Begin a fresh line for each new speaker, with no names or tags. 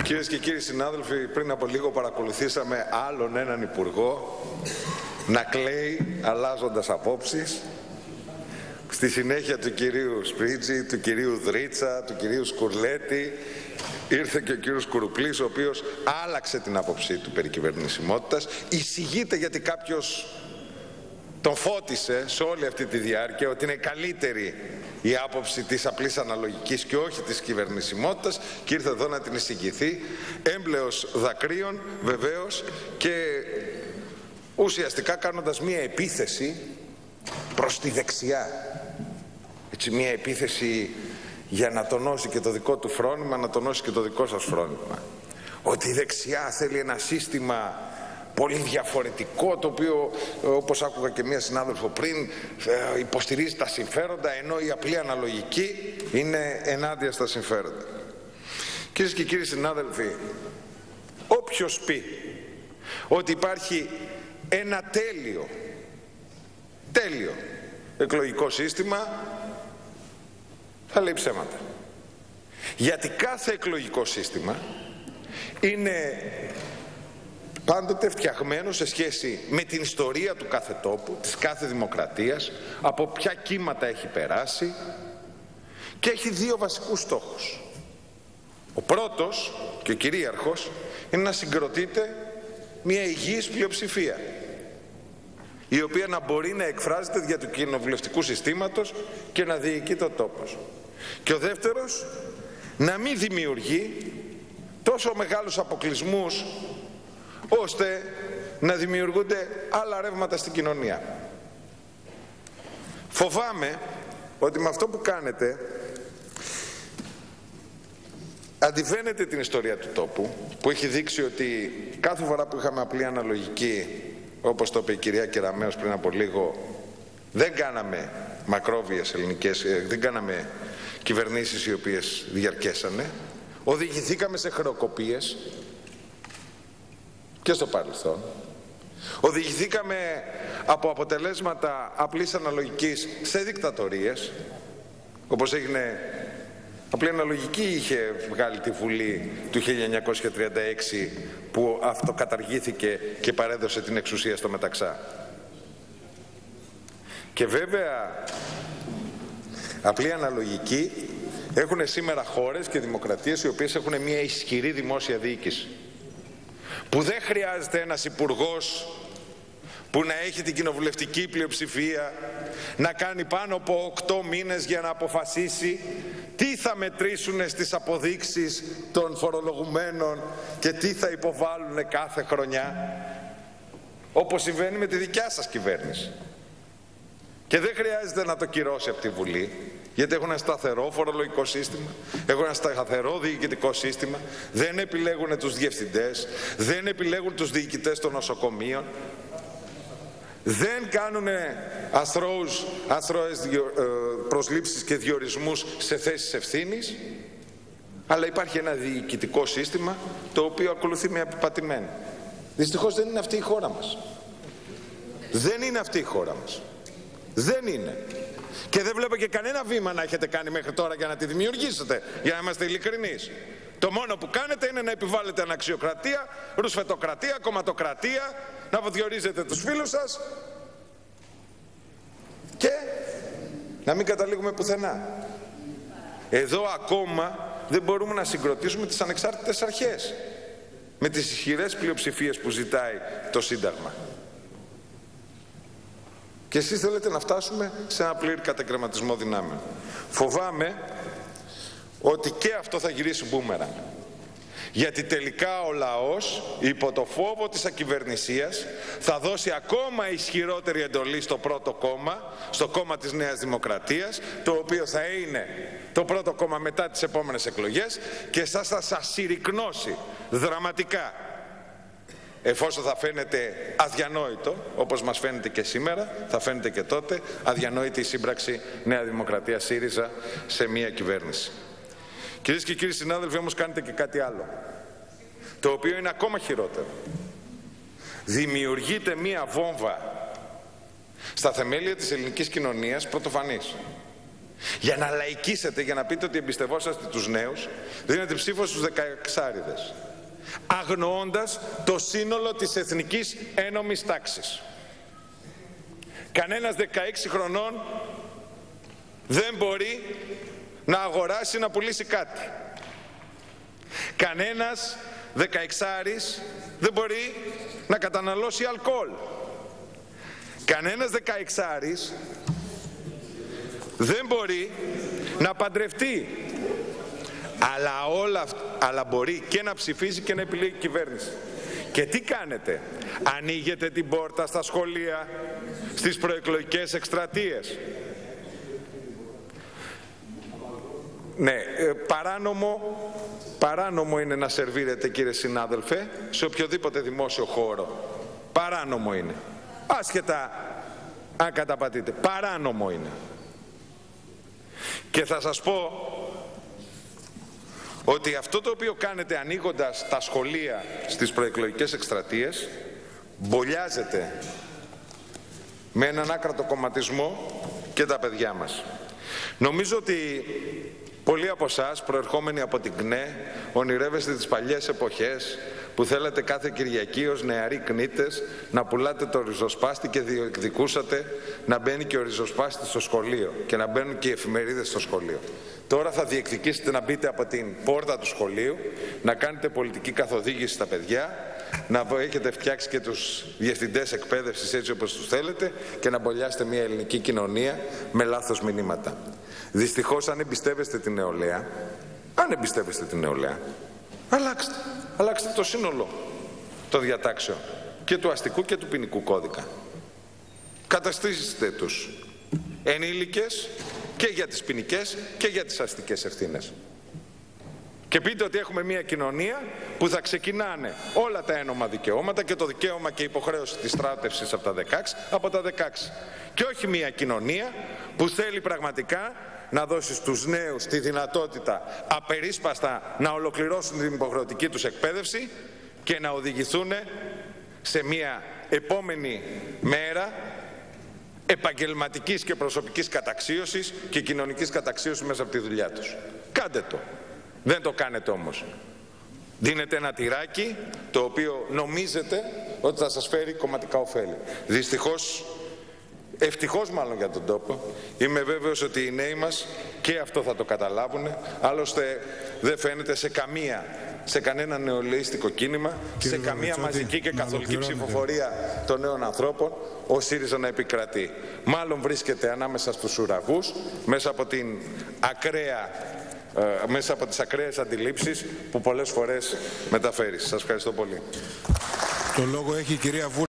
Κυρίες και κύριοι συνάδελφοι, πριν από λίγο παρακολουθήσαμε άλλον έναν υπουργό να κλαίει αλλάζοντας απόψεις. Στη συνέχεια του κυρίου Σπρίτζη, του κυρίου Δρίτσα, του κυρίου Σκουρλέτη, ήρθε και ο κύριος Κουρουπλής, ο οποίος άλλαξε την άποψή του περί κυβερνησιμότητας. Εισηγείται γιατί κάποιος τον φώτισε σε όλη αυτή τη διάρκεια ότι είναι καλύτερη η άποψη της απλής αναλογικής και όχι της κυβερνησιμότητας, και ήρθε εδώ να την εισηγηθεί, έμπλεος δακρύων βεβαίως, και ουσιαστικά κάνοντας μία επίθεση προς τη δεξιά. Έτσι, μία επίθεση για να τονώσει και το δικό του φρόνημα, να τονώσει και το δικό σας φρόνημα. Ότι η δεξιά θέλει ένα σύστημα πολύ διαφορετικό, το οποίο, όπως άκουγα και μία συνάδελφο πριν, υποστηρίζει τα συμφέροντα, ενώ η απλή αναλογική είναι ενάντια στα συμφέροντα. Κυρίες και κύριοι συνάδελφοι, όποιος πει ότι υπάρχει ένα τέλειο εκλογικό σύστημα, θα λέει ψέματα. Γιατί κάθε εκλογικό σύστημα είναι πάντοτε φτιαγμένο σε σχέση με την ιστορία του κάθε τόπου, της κάθε δημοκρατίας, από ποια κύματα έχει περάσει, και έχει δύο βασικούς στόχους. Ο πρώτος και ο κυρίαρχος είναι να συγκροτείται μια υγιής πλειοψηφία, η οποία να μπορεί να εκφράζεται δια του κοινοβουλευτικού συστήματος και να διοικεί το τόπος. Και ο δεύτερος, να μην δημιουργεί τόσο μεγάλους αποκλεισμούς ώστε να δημιουργούνται άλλα ρεύματα στην κοινωνία. Φοβάμαι ότι με αυτό που κάνετε αντιβαίνετε την ιστορία του τόπου, που έχει δείξει ότι κάθε φορά που είχαμε απλή αναλογική, όπως το είπε η κυρία Κεραμέως πριν από λίγο, δεν κάναμε μακρόβιες ελληνικές, δεν κάναμε κυβερνήσεις οι οποίες διαρκέσανε, οδηγηθήκαμε σε χρεοκοπίες και στο παρελθόν, οδηγηθήκαμε από αποτελέσματα απλής αναλογικής σε δικτατορίες, όπως έγινε. Απλή αναλογική είχε βγάλει τη Βουλή του 1936, που αυτοκαταργήθηκε και παρέδωσε την εξουσία στο Μεταξά. Και βέβαια απλή αναλογική έχουν σήμερα χώρες και δημοκρατίες οι οποίες έχουν μια ισχυρή δημόσια διοίκηση, που δεν χρειάζεται ένας υπουργός που να έχει την κοινοβουλευτική πλειοψηφία να κάνει πάνω από 8 μήνες για να αποφασίσει τι θα μετρήσουν στις αποδείξεις των φορολογουμένων και τι θα υποβάλουν κάθε χρονιά, όπως συμβαίνει με τη δικιά σας κυβέρνηση. Και δεν χρειάζεται να το κυρώσει από τη Βουλή, γιατί έχουν ένα σταθερό φορολογικό σύστημα, έχουν ένα σταθερό διοικητικό σύστημα, δεν επιλέγουν τους διευθυντές, δεν επιλέγουν τους διοικητές των νοσοκομείων, δεν κάνουν αθρώες προσλήψεις και διορισμούς σε θέσεις ευθύνης, αλλά υπάρχει ένα διοικητικό σύστημα το οποίο ακολουθεί μια επιπατημένη. Δυστυχώς δεν είναι αυτή η χώρα μας. Δεν είναι αυτή η χώρα μας. Δεν είναι. Και δεν βλέπω και κανένα βήμα να έχετε κάνει μέχρι τώρα για να τη δημιουργήσετε, για να είμαστε ειλικρινείς. Το μόνο που κάνετε είναι να επιβάλλετε αναξιοκρατία, ρουσφετοκρατία, κομματοκρατία, να αποδιορίζετε τους φίλους σας και να μην καταλήγουμε πουθενά. Εδώ ακόμα δεν μπορούμε να συγκροτήσουμε τις ανεξάρτητες αρχές με τις ισχυρές πλειοψηφίες που ζητάει το Σύνταγμα. Και εσείς θέλετε να φτάσουμε σε ένα πλήρη κατακρεματισμό δυνάμεων. Φοβάμαι ότι και αυτό θα γυρίσει μπούμεραν. Γιατί τελικά ο λαός, υπό το φόβο της ακυβερνησίας, θα δώσει ακόμα ισχυρότερη εντολή στο πρώτο κόμμα, στο κόμμα της Νέας Δημοκρατίας, το οποίο θα είναι το πρώτο κόμμα μετά τις επόμενες εκλογές, και θα σας συρρικνώσει δραματικά. Εφόσον θα φαίνεται αδιανόητο, όπως μας φαίνεται και σήμερα, θα φαίνεται και τότε αδιανόητη η σύμπραξη Νέα Δημοκρατία ΣΥΡΙΖΑ σε μία κυβέρνηση. Κυρίες και κύριοι συνάδελφοι, όμως κάνετε και κάτι άλλο, το οποίο είναι ακόμα χειρότερο. Δημιουργείται μία βόμβα στα θεμέλια της ελληνικής κοινωνίας πρωτοφανής. Για να λαϊκίσετε, για να πείτε ότι εμπιστευόσαστε τους νέους, δίνετε ψήφο στους 16άριδες, αγνοώντας το σύνολο της εθνικής ένομης τάξης. Κανένας 16 χρονών δεν μπορεί να αγοράσει, να πουλήσει κάτι. Κανένας 16άρης δεν μπορεί να καταναλώσει αλκοόλ. Κανένας 16άρης δεν μπορεί να παντρευτεί. Αλλά μπορεί και να ψηφίζει και να επιλέγει κυβέρνηση. Και τι κάνετε? Ανοίγετε την πόρτα στα σχολεία, στις προεκλογικές εκστρατείες. Ναι, παράνομο είναι να σερβίρετε, κύριε συνάδελφε, σε οποιοδήποτε δημόσιο χώρο. Παράνομο είναι. Άσχετα αν καταπατείτε. Παράνομο είναι. Και θα σας πω ότι αυτό το οποίο κάνετε ανοίγοντας τα σχολεία στις προεκλογικές εκστρατείες, μπολιάζετε με έναν άκρατο κομματισμό και τα παιδιά μας. Νομίζω ότι πολλοί από εσάς, προερχόμενοι από την ΚΝΕ, ονειρεύεστε τις παλιές εποχές που θέλατε κάθε Κυριακή ως νεαροί κνήτες να πουλάτε το ριζοσπάστη και διεκδικούσατε να μπαίνει και ο ριζοσπάστης στο σχολείο και να μπαίνουν και οι εφημερίδες στο σχολείο. Τώρα θα διεκδικήσετε να μπείτε από την πόρτα του σχολείου, να κάνετε πολιτική καθοδήγηση στα παιδιά, να έχετε φτιάξει και τους διευθυντές εκπαίδευσης έτσι όπως τους θέλετε και να μπολιάσετε μια ελληνική κοινωνία με λάθος μηνύματα. Δυστυχώς, αν εμπιστεύεστε την νεολαία, αλλάξτε το σύνολο των διατάξεων και του αστικού και του ποινικού κώδικα. Καταστήσετε τους ενήλικες και για τις ποινικές και για τις αστικές ευθύνες. Και πείτε ότι έχουμε μια κοινωνία που θα ξεκινάνε όλα τα ένομα δικαιώματα και το δικαίωμα και υποχρέωση της στράτευσης από τα 16. Και όχι μια κοινωνία που θέλει πραγματικά να δώσει στους νέους τη δυνατότητα απερίσπαστα να ολοκληρώσουν την υποχρεωτική τους εκπαίδευση και να οδηγηθούν σε μια επόμενη μέρα επαγγελματικής και προσωπικής καταξίωσης και κοινωνικής καταξίωσης μέσα από τη δουλειά τους. Κάντε το. Δεν το κάνετε όμως. Δίνετε ένα τυράκι το οποίο νομίζετε ότι θα σας φέρει κομματικά ωφέλη. Δυστυχώς, ευτυχώς μάλλον για τον τόπο, είμαι βέβαιος ότι οι νέοι μας και αυτό θα το καταλάβουν. Άλλωστε δεν φαίνεται σε κανένα νεολαίστικο κίνημα, σε καμία μαζική και καθολική ψηφοφορία των νέων ανθρώπων ο ΣΥΡΙΖΑ να επικρατεί. Μάλλον βρίσκεται ανάμεσα στους ουραγούς, μέσα από τις ακραίες αντιλήψεις που πολλές φορές μεταφέρει. Σας ευχαριστώ πολύ.
Το λόγο έχει η κυρία